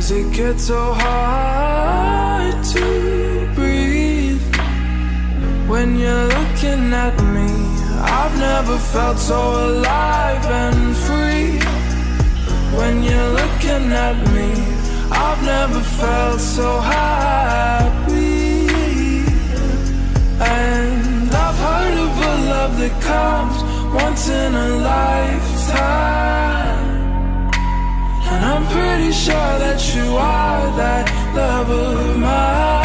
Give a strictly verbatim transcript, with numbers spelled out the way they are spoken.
Does it get so hard to breathe when you're looking at me? I've never felt so alive and free. When you're looking at me, I've never felt so happy. And I've heard of a love that comes once in a lifetime, and I'm pretty sure that you are that love of mine.